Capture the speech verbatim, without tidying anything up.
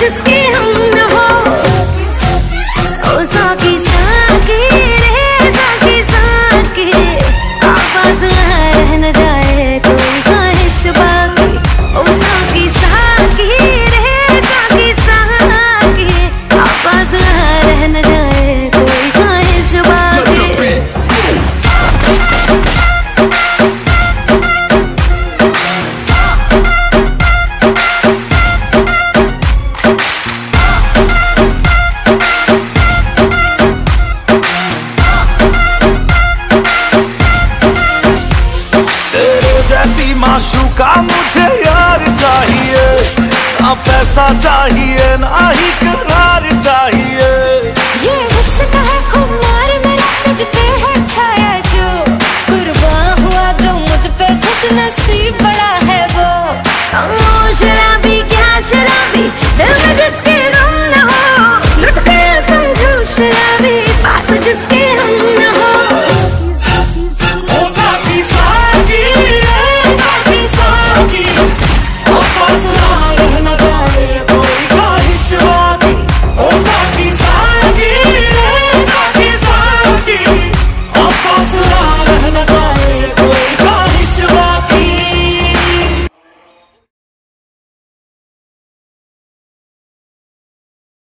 जिसके हम न हो। ओ साकी साकी रे साकी साकी, आवाज रह न जाए कोई ख्वाहिश बाकी। ओ साकी साकी रे साकी साकी, आवाज रह न जाए कोई ख्वाहिश बाकी। जैसी माशूका मुझे यार चाहिए, ना पैसा चाहिए ना ही करार चाहिए। ये हुस्न का है खुमार मेरा तुझ पे है